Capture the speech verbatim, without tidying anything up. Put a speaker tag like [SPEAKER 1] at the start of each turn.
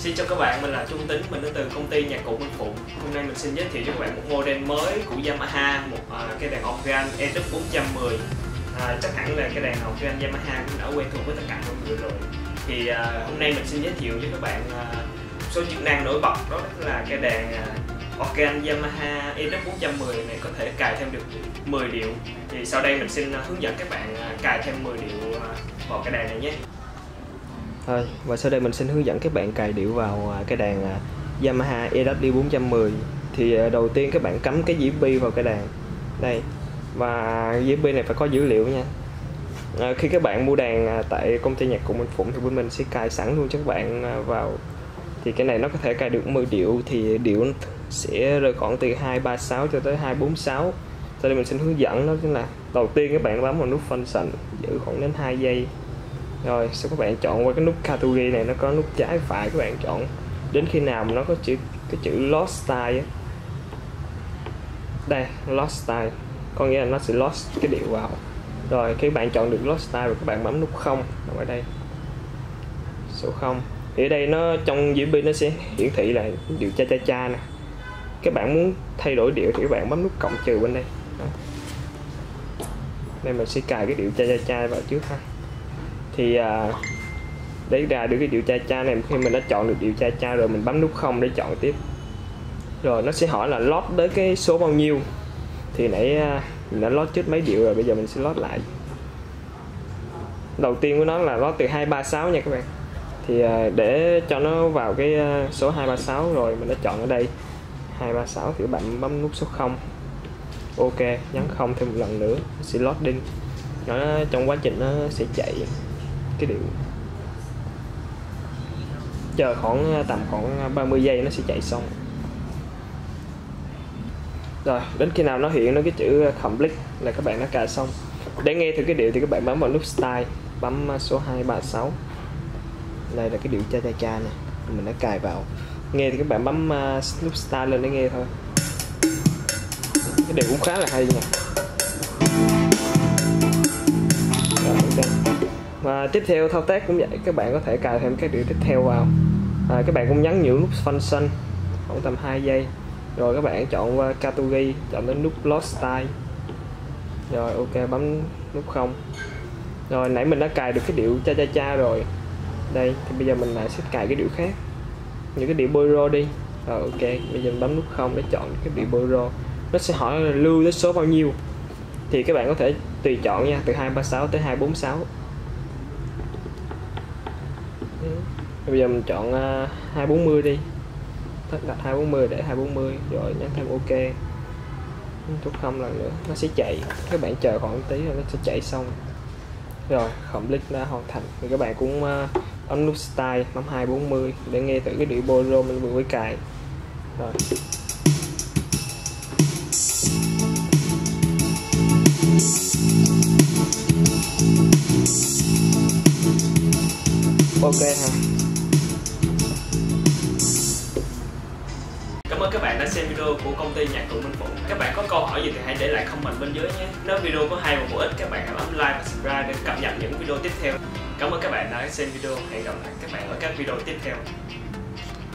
[SPEAKER 1] Xin chào các bạn, mình là Trung Tính, mình đến từ công ty nhạc cụ Minh Phụng. Hôm nay mình xin giới thiệu cho các bạn một model mới của Yamaha, một uh, cái đàn organ E W bốn trăm mười. À, chắc hẳn là cái đàn organ Yamaha cũng đã quen thuộc với tất cả mọi người rồi. Thì uh, hôm nay mình xin giới thiệu cho các bạn uh, một số chức năng nổi bật, đó là cái đàn uh, organ Yamaha E W bốn trăm mười này có thể cài thêm được mười điệu. Thì sau đây mình xin uh, hướng dẫn các bạn uh, cài thêm mười điệu uh, vào cái đàn này nhé.
[SPEAKER 2] Thôi, và sau đây mình xin hướng dẫn các bạn cài điệu vào cái đàn Yamaha E W bốn trăm mười. Thì đầu tiên các bạn cắm cái dĩ bi vào cái đàn đây, và dĩ bi này phải có dữ liệu nha. À, khi các bạn mua đàn tại công ty nhạc cụ Minh Phụng thì bên mình sẽ cài sẵn luôn cho các bạn vào. Thì cái này nó có thể cài được mười điệu, thì điệu sẽ rơi khoảng từ hai ba sáu cho tới hai bốn sáu. Sau đây mình xin hướng dẫn, đó chính là đầu tiên các bạn bấm vào nút function, giữ khoảng đến hai giây. Rồi sau các bạn chọn qua cái nút category này, nó có nút trái phải, các bạn chọn đến khi nào mà nó có chữ cái chữ lost style á. Đây, lost style có nghĩa là nó sẽ lost cái điệu vào. Rồi khi các bạn chọn được lost style rồi các bạn bấm nút không ở đây, số không. Thì ở đây nó trong dĩ bi nó sẽ hiển thị là điệu cha cha cha nè. Các bạn muốn thay đổi điệu thì các bạn bấm nút cộng trừ bên đây. Đó. Đây mình sẽ cài cái điệu cha cha cha vào trước ha. Thì à, để ra được cái điệu cha cha này, khi mình đã chọn được điệu cha cha rồi mình bấm nút không để chọn tiếp. Rồi nó sẽ hỏi là lót tới cái số bao nhiêu. Thì nãy à, mình đã lót trước mấy điệu rồi, bây giờ mình sẽ lót lại. Đầu tiên của nó là lót từ hai ba sáu nha các bạn. Thì à, để cho nó vào cái à, số hai ba sáu rồi mình đã chọn ở đây hai ba sáu thì các bạn bấm nút số không. Ok, nhấn không thêm một lần nữa, nó sẽ lót đinh. Nó trong quá trình nó sẽ chạy cái điệu, chờ khoảng tầm khoảng ba mươi giây nó sẽ chạy xong. Rồi đến khi nào nó hiện nó cái chữ complete là các bạn đã cài xong. Để nghe thử cái điệu thì các bạn bấm vào nút style, bấm số hai ba sáu. Đây là cái điệu cha cha cha này, mình đã cài vào. Nghe thì các bạn bấm nút style lên để nghe thôi. Cái điệu cũng khá là hay nha. Và tiếp theo thao tác cũng vậy, các bạn có thể cài thêm các điệu tiếp theo vào. À, các bạn cũng nhấn nhiều nút function khoảng tầm hai giây. Rồi các bạn chọn qua category, chọn đến nút lost style. Rồi ok, bấm nút không. Rồi nãy mình đã cài được cái điệu cha cha cha rồi. Đây thì bây giờ mình lại sẽ cài cái điệu khác, những cái điệu bolero đi. Rồi ok, bây giờ mình bấm nút không để chọn cái điệu bolero. Nó sẽ hỏi là lưu tới số bao nhiêu. Thì các bạn có thể tùy chọn nha, từ hai ba sáu tới hai bốn sáu. Bây giờ mình chọn uh, hai bốn mươi đi, đặt hai bốn mươi để hai bốn mươi, rồi nhấn thêm ok, chút không lần nữa nó sẽ chạy. Các bạn chờ khoảng tí rồi nó sẽ chạy xong. Rồi complete đã hoàn thành. Thì các bạn cũng uh, bấm nút style, bấm hai bốn mươi để nghe thử cái điệu bolero mình vừa mới cài. Rồi ok ha.
[SPEAKER 1] Cảm ơn các bạn đã xem video của công ty nhạc cụ Minh Phụng. Các bạn có câu hỏi gì thì hãy để lại comment bên dưới nhé. Nếu video có hay và bổ ích, các bạn hãy bấm like và subscribe để cập nhật những video tiếp theo. Cảm ơn các bạn đã xem video. Hẹn gặp lại các bạn ở các video tiếp theo.